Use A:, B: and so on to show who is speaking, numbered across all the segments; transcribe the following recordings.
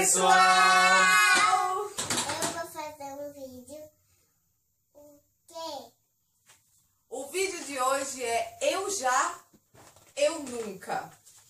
A: pessoal! Eu vou fazer um vídeo. O quê?
B: O vídeo de hoje é Eu Já, Eu Nunca.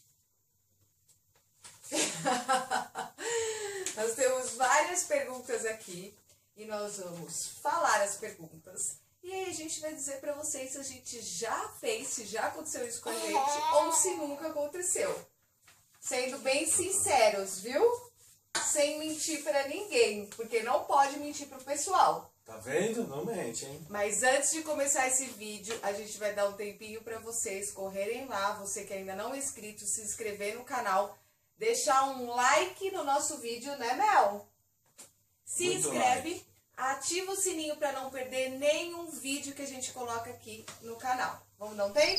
B: Nós temos várias perguntas aqui e nós vamos falar as perguntas. E aí a gente vai dizer pra vocês se a gente já fez, se já aconteceu isso com a gente ou se nunca aconteceu. Sendo bem sinceros, viu? Sem mentir pra ninguém, porque não pode mentir pro pessoal.
C: Tá vendo? Não mente, hein?
B: Mas antes de começar esse vídeo, a gente vai dar um tempinho pra vocês correrem lá, você que ainda não é inscrito, se inscrever no canal, deixar um like no nosso vídeo, né, Mel? Se
C: Muito
B: inscreve,
C: like.
B: ativa o sininho pra não perder nenhum vídeo que a gente coloca aqui no canal. Vamos dar um tempo?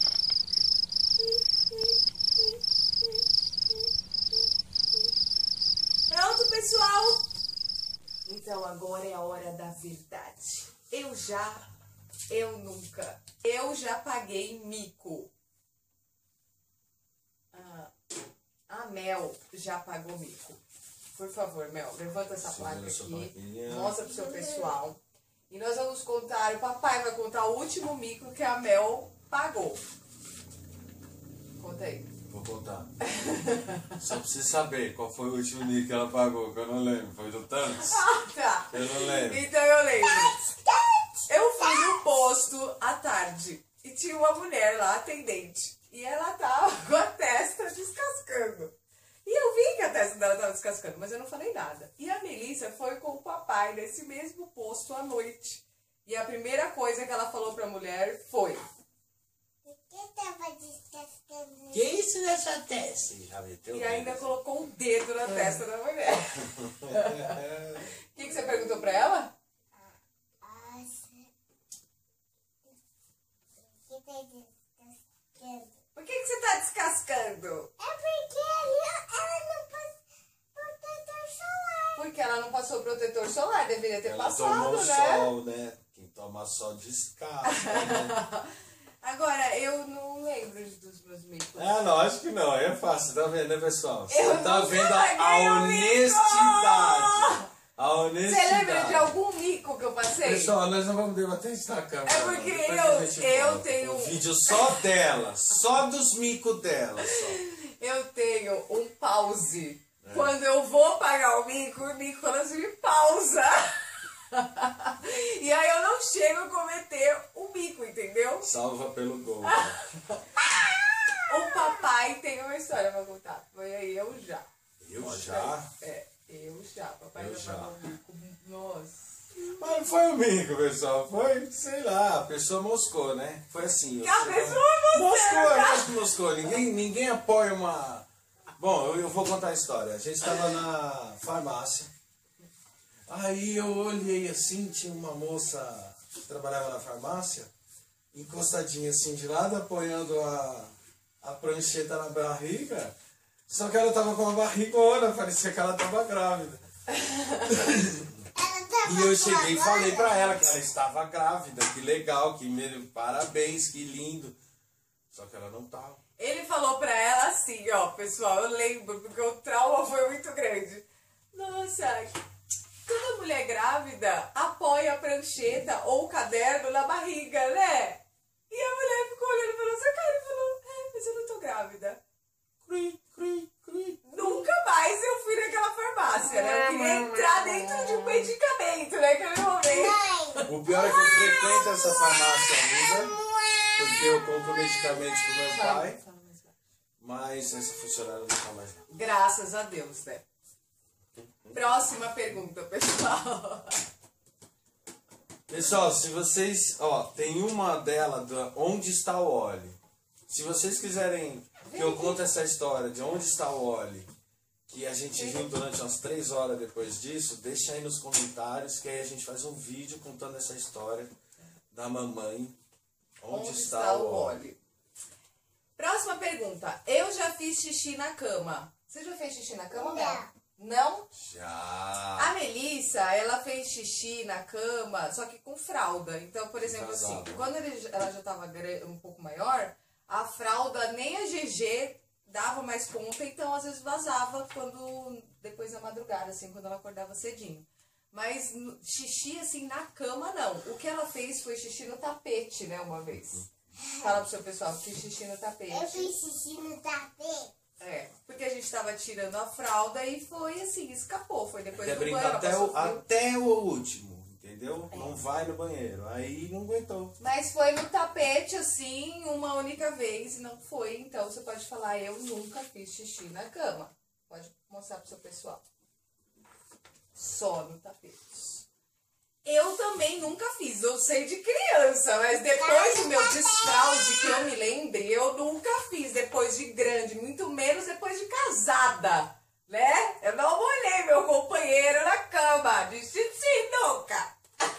B: Pronto, pessoal? Então agora é a hora da verdade. Eu já, eu nunca. Eu já paguei mico. A Mel já pagou mico. Por favor, Mel, levanta essa placa aqui, mostra pro seu pessoal. E nós vamos contar, o papai vai contar o último mico que a Mel pagou. Conta aí.
C: Vou contar. Só pra você saber qual foi o último mico que ela pagou, que eu não lembro. Foi do Tantos?
B: Tá.
C: Eu não lembro.
B: Então eu lembro. Eu fui no posto à tarde e tinha uma mulher lá, atendente. E ela tava com a testa descascando. E eu vi que a testa dela tava descascando, mas eu não falei nada. E a Melissa foi com o papai nesse mesmo posto à noite. E a primeira coisa que ela falou pra mulher foi:
A: Por que tava descascando?
C: Que isso nessa testa?
B: e ainda colocou o dedo na testa da mulher. O que você perguntou pra ela?
A: Por que tá descascando?
B: Por que você tá descascando?
A: É porque ela não passa protetor solar.
B: Porque ela não passou protetor solar, deveria ter
C: Ela
B: passado,
C: tomou
B: né?
C: sol, né? Quem toma sol descasca, né?
B: Agora, eu não lembro dos meus micos.
C: Ah, não, acho que não. É fácil, tá vendo, né, pessoal? Você
B: Eu
C: tá
B: nunca
C: vendo
B: paguei
C: a
B: um
C: honestidade. A honestidade.
B: Você lembra de algum mico que eu passei?
C: Pessoal, nós não vamos debater isso na câmera.
B: É porque
C: não. Depois a gente
B: eu
C: volta.
B: tenho-
C: Um vídeo só dela, só dos micos dela, só.
B: Eu tenho um pause. Quando eu vou pagar o mico fala assim, pausa. E aí eu não chego a cometer o mico, entendeu?
C: Salva pelo gol.
B: O papai tem uma história pra contar. Foi aí, eu já.
C: Eu
B: Mostra
C: já?
B: aí. É, eu já. Papai
C: Eu
B: já
C: já.
B: pagou o mico. Nossa.
C: Mas não foi o mico, pessoal. Foi, sei lá, a pessoa moscou, né? Foi assim.
B: Que a pessoa
C: Moscou, eu acho que moscou. Ninguém apoia uma... Bom, eu vou contar a história. A gente estava na farmácia. Aí eu olhei assim, tinha uma moça que trabalhava na farmácia, encostadinha assim de lado, apoiando a prancheta na barriga. Só que ela tava com uma barrigona, parecia que ela tava grávida. E eu cheguei e falei pra ela que ela estava grávida, que legal, parabéns, que lindo. Só que ela não tava.
B: Ele falou pra ela assim, ó, pessoal, eu lembro, porque o trauma foi muito grande. Nossa, toda mulher grávida apoia a prancheta ou o caderno na barriga, né? E a mulher ficou olhando pra nossa cara e falou, mas eu não tô grávida.
C: Cri, cri, cri.
B: Nunca mais eu fui naquela farmácia, né? Eu queria entrar dentro de um medicamento, né? Naquele momento.
A: Mãe,
C: O pior é que eu frequento essa farmácia ainda, porque eu compro medicamentos pro meu pai, mas essa funcionária não tá mais lá.
B: Graças a Deus, né? Próxima pergunta, pessoal.
C: Pessoal, se vocês... Ó, tem uma dela, Onde Está o Oli? Se vocês quiserem que eu conte essa história de Onde Está o Oli, que a gente riu durante umas 3 horas depois disso, deixa aí nos comentários, que aí a gente faz um vídeo contando essa história da mamãe. Onde está o Oli?
B: Próxima pergunta. Eu já fiz xixi na cama. Você já fez xixi na cama,
A: Não.
B: Mel? Não?
C: Já.
B: A Melissa, ela fez xixi na cama, só que com fralda. Então, por exemplo, assim,
C: Casada.
B: quando ela já estava um pouco maior, a fralda nem a GG dava mais conta, então às vezes vazava depois da madrugada, assim, quando ela acordava cedinho. Mas xixi, assim, na cama, não. O que ela fez foi xixi no tapete, né, uma vez. Fala pro seu pessoal, fiz xixi no tapete.
A: Eu fiz xixi no tapete.
B: É, porque a gente tava tirando a fralda e foi assim, escapou. Foi depois
C: Quer
B: do
C: brincar
B: banho.
C: até o último, entendeu? Não vai no banheiro. Aí não aguentou.
B: Mas foi no tapete, assim, uma única vez, e não foi. Então você pode falar, eu nunca fiz xixi na cama. Pode mostrar pro seu pessoal. Só no tapete. Eu também nunca fiz, eu sei de criança, mas depois do meu desfraude, que eu me lembre, eu nunca fiz depois de grande, muito menos depois de casada, né? Eu não molhei meu companheiro na cama, de xixi nunca.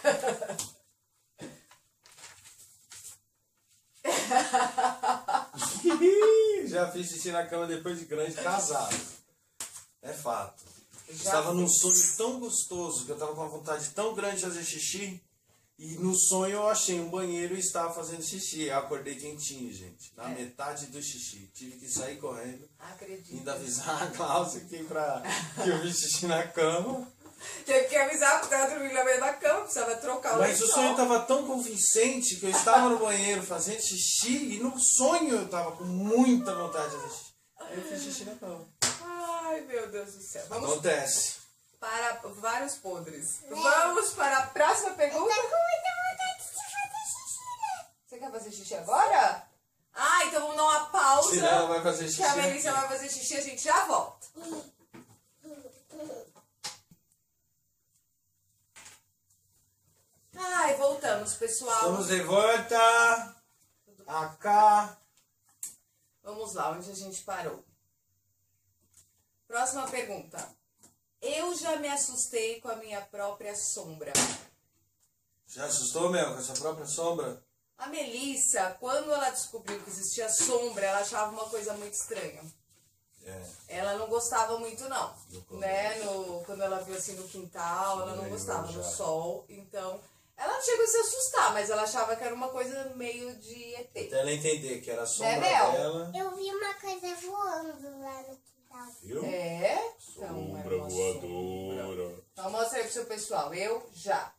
C: Já fiz xixi na cama depois de grande, casado. É fato. Estava num sonho tão gostoso que eu estava com uma vontade tão grande de fazer xixi. E no sonho eu achei um banheiro e estava fazendo xixi. Eu acordei quentinho, gente. Na metade do xixi. Tive que sair correndo.
B: Acredito.
C: Ainda avisar a Cláudia que eu fiz xixi na cama.
B: Teve que avisar porque ela dormindo na meio da cama, precisava trocar o
C: Mas o
B: lençol.
C: sonho estava tão convincente que eu estava no banheiro fazendo xixi. E no sonho eu estava com muita vontade de fazer xixi. Aí eu fiz xixi na cama.
B: Ai, meu Deus do céu. Vamos
C: Acontece.
B: para vários podres. Vamos para a próxima pergunta.
A: Tá com muita vontade de fazer xixi, né?
B: Você quer fazer xixi agora? Ah, então vamos dar uma pausa.
C: Senão ela vai fazer xixi
B: Que a Melissa
C: aqui.
B: vai fazer xixi, a gente já volta. Ai, voltamos, pessoal.
C: Estamos de volta. Acá.
B: Vamos lá, onde a gente parou. Próxima pergunta. Eu já me assustei com a minha própria sombra.
C: Já assustou, Mel, com a sua própria sombra?
B: A Melissa, quando ela descobriu que existia sombra, ela achava uma coisa muito estranha.
C: É.
B: Ela não gostava muito, não.
C: No começo.
B: Né? Quando ela viu assim no quintal, ela não
C: lembro
B: gostava
C: já.
B: no sol. Então, ela não chegou a se assustar, mas ela achava que era uma coisa meio de ET.
C: Até ela entender que era a sombra
B: Mel?
C: dela.
A: Eu vi uma coisa voando lá no quintal.
C: Viu?
B: É? Então, era uma sombra. Então, mostra aí pro seu pessoal. Eu já.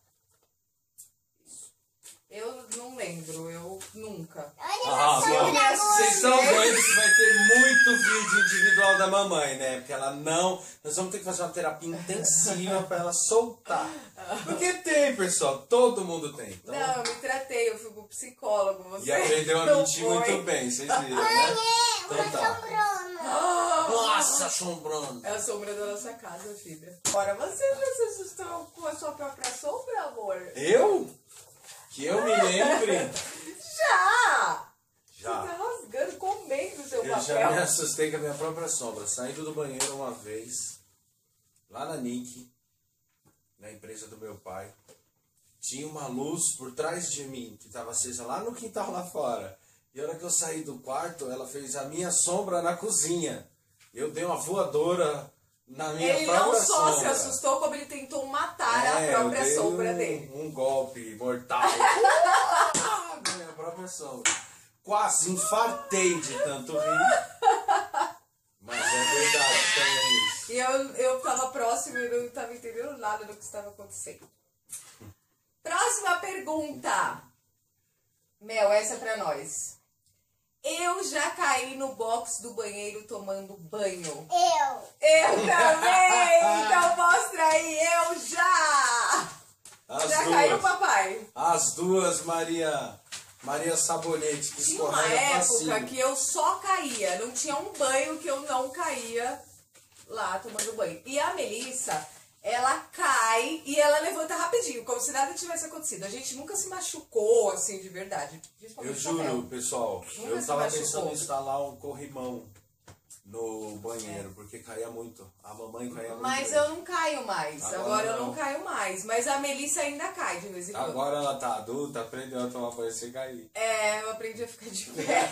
B: Isso. Eu não lembro, eu nunca.
A: Olha
C: Ah,
A: uma
C: bom.
A: sombra
C: Vocês
A: voando.
C: são doidos que vai ter muito vídeo individual da mamãe, né? Porque ela não... Nós vamos ter que fazer uma terapia intensiva pra ela soltar. Porque tem, pessoal. Todo mundo tem. Então,
B: Não, eu me tratei, eu fui pro psicólogo. Você
C: e aprendeu a
B: não
C: mentir
B: foi.
C: muito bem, vocês viram, né?
A: Uma
C: Então tá.
A: sombrona.
C: Nossa, assombrando.
B: É a sombra da nossa casa, filha. Ora, você já se assustou com a sua própria sombra, amor?
C: Eu? Que eu me lembre?
B: Já! Você
C: Já.
B: tá rasgando, comendo o seu
C: Eu já
B: papel.
C: me assustei com a minha própria sombra. Saindo do banheiro uma vez, lá na Nick, na empresa do meu pai, tinha uma luz por trás de mim, que estava acesa lá no quintal lá fora. E a hora que eu saí do quarto, ela fez a minha sombra na cozinha. Eu dei uma voadora na minha
B: Ele
C: própria
B: não só se
C: sombra.
B: assustou, como ele tentou matar a
C: eu
B: própria
C: dei
B: sombra dele.
C: um golpe mortal na minha própria sombra. Quase infartei de tanto rir. Mas é verdade, tem isso.
B: E eu tava próximo e eu não tava entendendo nada do que estava acontecendo. Próxima pergunta. Mel, essa é pra nós. Eu já caí no box do banheiro tomando banho. Eu também! Então mostra aí, eu já!
C: As
B: Já
C: duas.
B: caiu, papai?
C: As duas, Maria Sabonete, que
B: Tinha uma
C: escorrega
B: época
C: facinho.
B: que eu só caía. Não tinha um banho que eu não caía lá tomando banho. E a Melissa, ela cai e ela levanta rapidinho, como se nada tivesse acontecido. A gente nunca se machucou, assim, de verdade.
C: Eu
B: Principalmente
C: juro,
B: a Mel.
C: pessoal,
B: Nunca
C: eu
B: se
C: tava
B: machucou.
C: pensando em instalar um corrimão no banheiro, porque caía muito. A mamãe caía muito.
B: Mas
C: bem.
B: eu não caio mais.
C: Agora
B: Agora eu
C: não.
B: não caio mais. Mas a Melissa ainda cai de vez em quando.
C: Agora ela tá adulta, aprendeu a tomar banho sem cair.
B: É, eu aprendi a ficar de pé.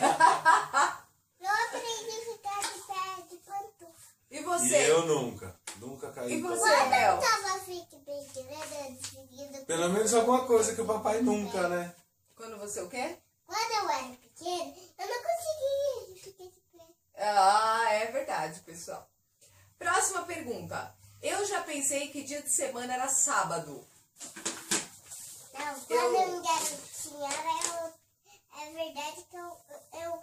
A: Eu aprendi a ficar de pé de pantufa.
B: E
C: E
B: você?
C: eu nunca caí.
B: E
C: em
B: você,
C: corrimão.
B: Mel?
A: Eu tava fique bem grande.
C: Pelo menos alguma coisa que o papai nunca, né?
B: Quando você o quê?
A: Quando eu era pequena, eu não conseguia ficar de pé.
B: Ah, é verdade, pessoal. Próxima pergunta. Eu já pensei que dia de semana era sábado.
A: Não, quando eu garotinha é verdade que eu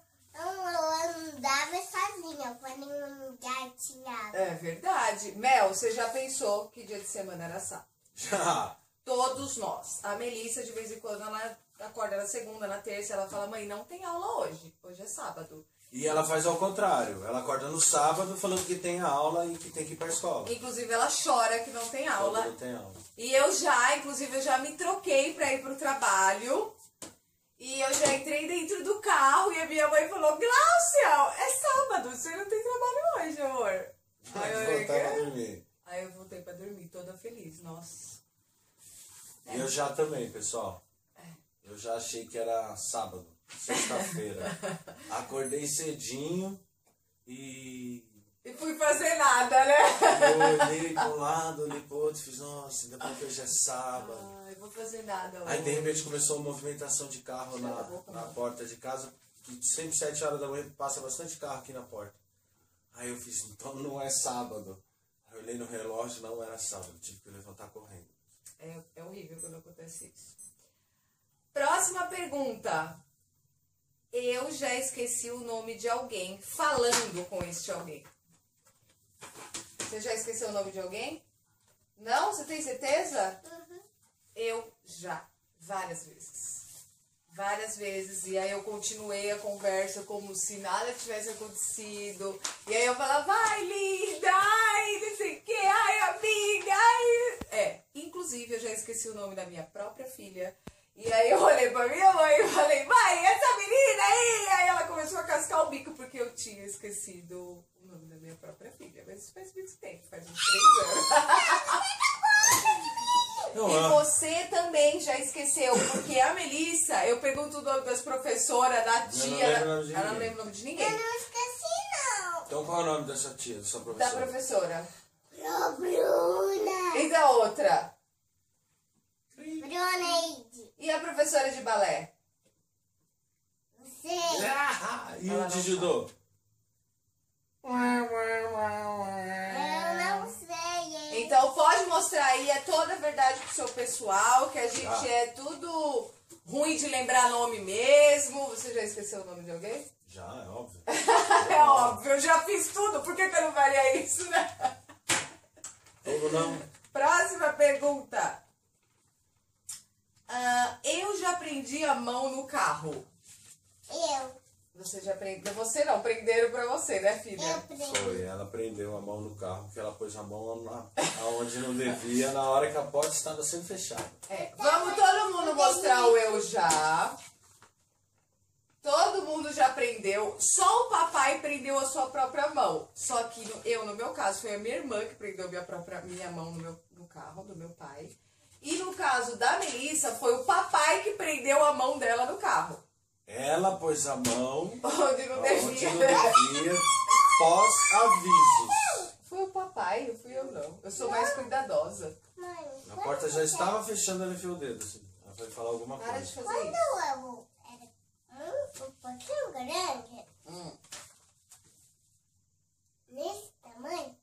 A: andava sozinha quando eu engatinhava.
B: É verdade. Mel, você já pensou que dia de semana era sábado?
C: Já.
B: Todos nós. A Melissa, de vez em quando, ela acorda na segunda, na terça, ela fala, mãe, não tem aula hoje. Hoje é sábado.
C: E ela faz ao contrário. Ela acorda no sábado falando que tem aula e que tem que ir pra escola.
B: Inclusive, ela chora que não tem aula.
C: Não tem aula.
B: E inclusive, eu já me troquei pra ir pro trabalho. E eu já entrei dentro do carro e a minha mãe falou, Glaucia, é sábado, você não tem trabalho hoje, amor. Aí eu olhei,
C: Voltar pra dormir.
B: Aí eu voltei pra dormir, toda feliz, nossa.
C: E eu já também, pessoal. Eu já achei que era sábado, sexta-feira. Acordei cedinho e
B: E fui fazer nada, né?
C: eu olhei para um lado, olhei pro outro, fiz, nossa, ainda bem que hoje é sábado.
B: Ai, vou fazer nada hoje.
C: Aí de repente começou uma movimentação de carro na porta de casa, que sempre 7 horas da manhã passa bastante carro aqui na porta. Aí eu fiz, então não é sábado. Aí eu olhei no relógio, não era sábado, tive que levantar correndo.
B: É horrível quando acontece isso. Próxima pergunta. Eu já esqueci o nome de alguém falando com este alguém. Você já esqueceu o nome de alguém? Não? Você tem certeza?
A: Uhum.
B: Eu já. Várias vezes. Várias vezes. E aí eu continuei a conversa como se nada tivesse acontecido. E aí eu falava, vai linda, ai, não sei o que, ai amiga, ai. Inclusive eu já esqueci o nome da minha própria filha. E aí eu olhei pra minha mãe e falei, mãe, essa menina aí! Aí ela começou a cascar o bico porque eu tinha esquecido o nome da minha própria filha. Mas isso faz muito tempo, faz uns 3 anos. E você também já esqueceu, porque a Melissa, eu pergunto o nome das professoras, da tia, ela não lembra o nome de ninguém.
A: Eu não esqueci, não.
C: Então qual é o nome dessa tia, da sua
B: Da
C: professora?
B: professora.
A: Bruna.
B: E da outra?
A: Bruneide.
B: E a professora de balé?
A: Você.
C: E o de judô?
A: Eu não sei, hein?
B: Então pode mostrar aí toda a verdade pro seu pessoal, que a gente é tudo ruim de lembrar nome mesmo. Você já esqueceu o nome de alguém?
C: Já, é óbvio.
B: É óbvio, eu já fiz tudo, por que eu não faria isso, né?
C: Todo não.
B: Próxima pergunta. Eu já prendi a mão no carro.
A: Eu.
B: Você já prendeu? Você não, prenderam pra você, né, filha?
A: Eu prendi.
C: Foi, ela prendeu a mão no carro, que ela pôs a mão aonde não devia, na hora que a porta estava sendo fechada.
B: Vamos todo mundo mostrar o eu já. Todo mundo já prendeu. Só o papai prendeu a sua própria mão. Só que no meu caso, foi a minha irmã que prendeu minha mão no carro do meu pai. E no caso da Melissa, foi o papai que prendeu a mão dela no carro.
C: Ela pôs a mão
B: Onde não devia.
C: pós-avisos.
B: Foi o papai, não fui eu não. Eu sou mais cuidadosa.
A: Mãe,
C: A porta já estava fechando, ela enfiou o dedo. Assim. Ela foi falar alguma
B: Para de
C: coisa.
B: fazer
A: quando
B: isso.
A: eu era um pouquinho grande, nesse tamanho,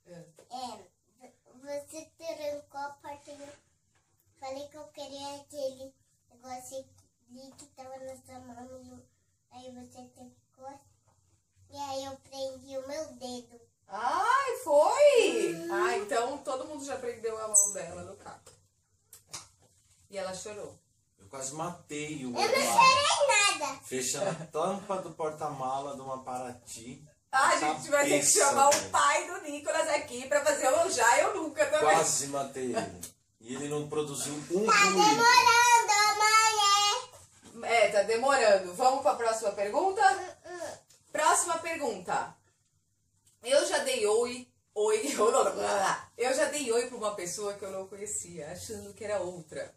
A: você trancou a porta. Falei que eu queria aquele negócio ali que tava na sua mão. Aí você trancou. E aí eu prendi o meu dedo.
B: Ai, foi? Então todo mundo já prendeu a mão dela no carro. E ela chorou.
C: Eu quase matei o
A: Eu
C: meu
A: não
C: pai.
A: chorei nada.
C: Fechando a tampa do porta-mala de uma Paraty.
B: A gente vai ter que chamar
C: Cabeça,
B: o pai do Nicolas aqui pra fazer o eu já, eu nunca também.
C: Quase matei ele. E ele não produziu um
A: Tá
C: ruído.
A: demorando, mãe.
B: Tá demorando. Vamos pra próxima pergunta? Próxima pergunta. Eu já dei eu já dei oi pra uma pessoa que eu não conhecia, achando que era outra.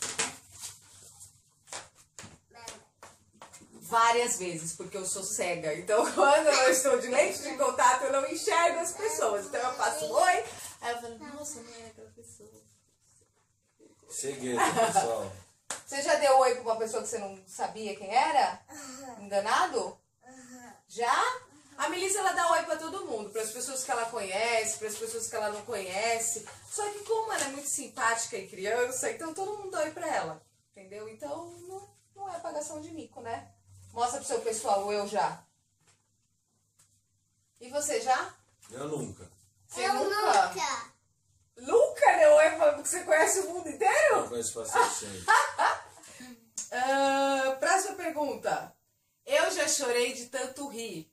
B: Várias vezes, porque eu sou cega. Então, quando eu estou de lente de contato, eu não enxergo as pessoas. Então, eu faço um oi, aí eu falo, nossa, não era aquela pessoa.
C: Segredo, pessoal.
B: Você já deu oi pra uma pessoa que você não sabia quem era? Enganado? Já? A Melissa, ela dá oi pra todo mundo, pras pessoas que ela conhece, pras pessoas que ela não conhece. Só que como ela é muito simpática e criança, então todo mundo dá oi pra ela. Entendeu? Então não é apagação de mico, né? Mostra pro seu pessoal o eu já. E você já?
C: Eu nunca.
B: Você
A: Eu nunca.
B: Nunca, não é? Porque você conhece o mundo inteiro?
C: Eu conheço bastante gente.
B: Próxima pergunta. Eu já chorei de tanto rir.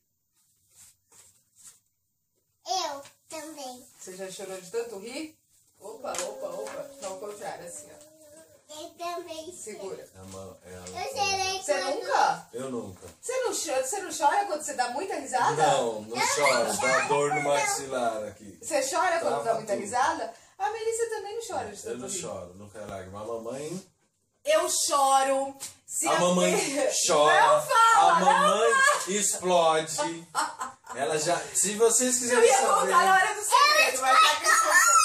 A: Eu também.
B: Você já chorou de tanto rir? Opa. Não, ao contrário, assim, ó.
A: Eu também.
B: Segura.
A: Eu serei
B: Você nunca?
C: Eu nunca.
B: Você não chora quando você dá muita risada?
C: Não choro. Dá dor no maxilar aqui.
B: Você chora quando
C: Trava
B: dá muita
C: tudo.
B: risada? A Melissa também não chora de
C: Eu
B: tanto
C: não
B: rir.
C: choro, nunca é lágrima. A mamãe...
B: Eu choro. Se
C: A mamãe chora.
B: Não fala,
C: a mamãe explode. Ela já... Se vocês
B: Eu
C: quiserem
B: ia
C: saber...
B: contar na hora do segredo, mas já que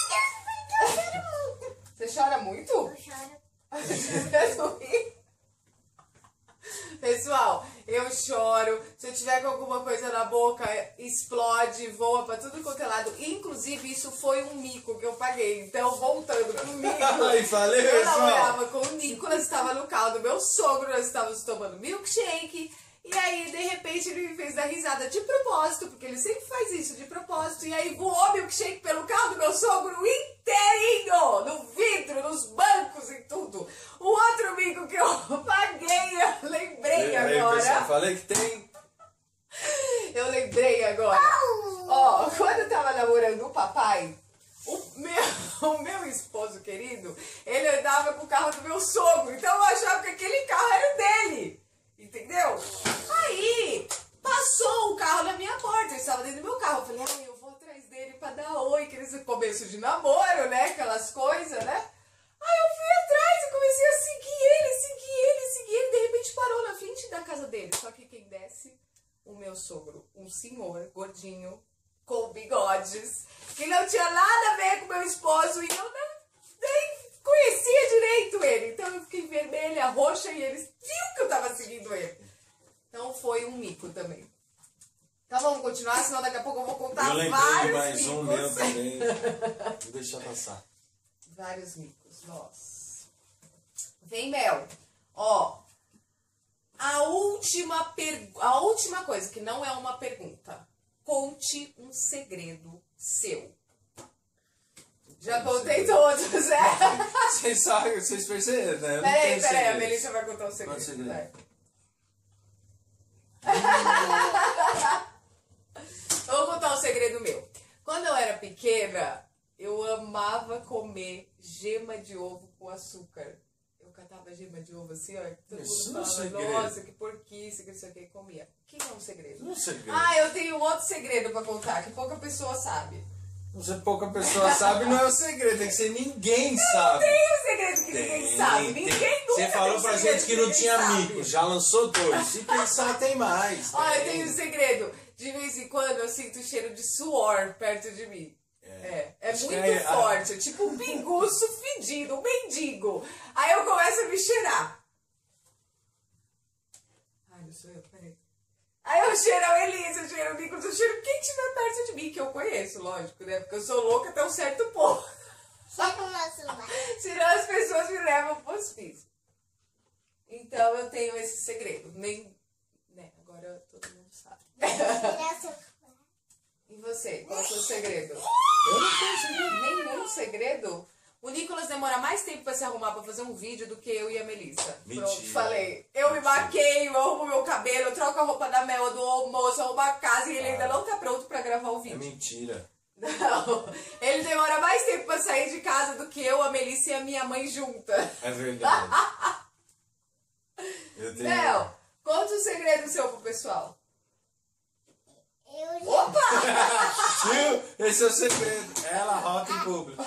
B: você chora muito?
A: Eu choro.
B: Pessoal, eu choro. Se eu tiver com alguma coisa na boca, explode, voa pra tudo quanto é lado. Inclusive, isso foi um mico que eu paguei. Então, voltando pro mico.
C: Ai, falei,
B: Eu
C: pessoal.
B: namorava com o Nicolas, estava no carro do meu sogro, nós estávamos tomando milkshake. E aí, de repente, ele me fez dar risada de propósito, porque ele sempre faz isso de propósito. E aí, voou milkshake pelo carro do meu sogro inteirinho, no vidro, nos bancos e tudo. O outro mico que eu paguei, eu lembrei
C: Aí,
B: agora.
C: pessoal, falei que tem...
B: Eu lembrei agora. Ó, quando eu tava namorando o papai, o meu esposo querido, ele andava com o carro do meu sogro. Então eu achava que aquele carro era o dele. Entendeu? Aí, passou o carro na minha porta. Eu estava dentro do meu carro. Eu falei, ai, eu vou atrás dele pra dar oi. Aqueles começo de namoro, né? Aquelas coisas, né? Aí eu fui atrás e comecei a seguir ele. De repente parou na frente da casa dele. Só que quem desce? O meu sogro. Um senhor gordinho, com bigodes, que não tinha nada a ver com meu esposo. E eu nem conhecia direito ele. Então eu fiquei vermelha, roxa e eles viram que eu tava seguindo ele. Então foi um mico também. Então vamos continuar, senão daqui a pouco eu vou contar
C: Eu lembrei de
B: vários
C: mais
B: micos.
C: um meu também. Vou deixar passar.
B: Vários micos, nossa. Vem, Mel. Ó, a última coisa, que não é uma pergunta. Conte um segredo seu. Já contei todos, né?
C: Vocês sabem, vocês perceberam, né? Eu não
B: Peraí,
C: tenho
B: a
C: segredo.
B: Melissa vai contar um segredo.
C: Qual segredo?
B: Vai. Eu vou contar um segredo meu. Quando eu era pequena, eu amava comer gema de ovo com açúcar. Eu catava gema de ovo assim, ó. Todo
C: Isso
B: mundo
C: não é
B: falava,
C: segredo.
B: nossa, que porquice, que não sei o que, comia. O que é um segredo?
C: Não é segredo.
B: Ah, eu tenho outro segredo pra contar, que pouca pessoa sabe.
C: Se pouca pessoa sabe, não é um segredo. Tem que ser ninguém sabe.
B: Tem um segredo que ninguém sabe. Ninguém nunca
C: Você falou
B: tem
C: pra
B: segredo
C: gente que não
B: ninguém
C: tinha
B: sabe.
C: mico. Já lançou 2. Se pensar, tem mais.
B: Olha, eu
C: Tem.
B: tenho um segredo. De vez em quando eu sinto o cheiro de suor perto de mim. É
C: Acho que
B: muito
C: é-
B: forte. É tipo um pinguço fedido, um mendigo. Aí eu começo a me cheirar. Ai, não sou eu, peraí. Aí eu cheiro a Elisa, eu cheiro o Nicolas, eu cheiro quem estiver perto de mim, que eu conheço, lógico, né? Porque eu sou louca até um certo ponto.
A: Chega o nosso lar.
B: Senão as pessoas me levam pro hospício. Então eu tenho esse segredo. Nem. Né, agora todo mundo sabe.
A: Tirar seu
B: E você? Qual é o seu segredo?
C: Eu não tenho segredo.
B: Nenhum segredo? O Nicolas demora mais tempo pra se arrumar pra fazer um vídeo do que eu e a Melissa.
C: Mentira.
B: Pronto, falei. Eu me maqueio, eu arrumo meu cabelo, eu troco a roupa da Mel, do almoço, arrumo a casa e ele ainda não tá pronto pra gravar o
C: É
B: vídeo.
C: mentira.
B: Não, ele demora mais tempo pra sair de casa do que eu, a Melissa e a minha mãe junta.
C: É verdade. Eu tenho...
B: Mel, conta um segredo seu pro pessoal.
A: Eu já...
B: Opa!
C: Viu? Esse é o segredo. Ela rota em público.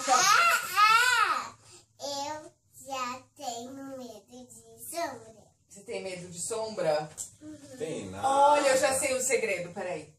A: Eu já tenho medo de sombra.
B: Você tem medo de sombra?
C: Tem nada.
B: Olha, eu já sei o segredo, peraí.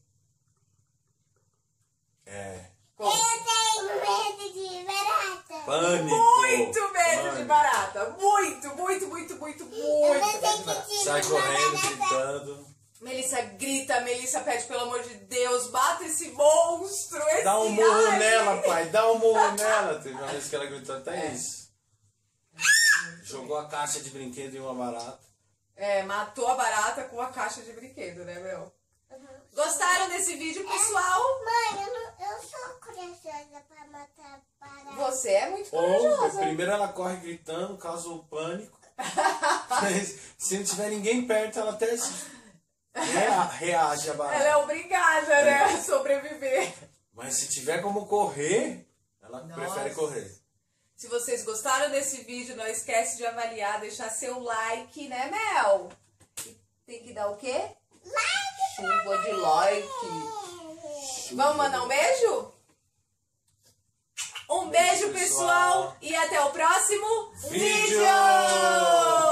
C: É.
B: Conta.
A: Eu tenho medo de barata.
C: Pânico.
B: Muito medo de
C: Pânico.
B: barata. Muito, muito, muito, muito, muito medo de barata.
C: Sai correndo, gritando.
B: Melissa grita, Melissa pede, pelo amor de Deus, mata esse monstro, esse
C: Dá um murro
B: alien.
C: nela, pai. Dá um murro nela. Teve uma vez que ela gritou até isso. Jogou a caixa de brinquedo em uma barata.
B: Matou a barata com a caixa de brinquedo, né, meu? Gostaram desse vídeo, pessoal?
A: Mãe, eu sou corajosa pra matar barata.
B: Você é muito
C: Ou,
B: corajosa.
C: primeiro ela corre gritando, causa o pânico. Mas, se não tiver ninguém perto, ela até reage a barata.
B: Ela é obrigada, né, a sobreviver.
C: Mas se tiver como correr, ela
B: Nossa.
C: prefere correr.
B: Se vocês gostaram desse vídeo, não esquece de avaliar, deixar seu like, né, Mel? E tem que dar o quê? Chuva de like. Vamos mandar um beijo? Um beijo, pessoal, e até o próximo
C: Vídeo!
B: vídeo!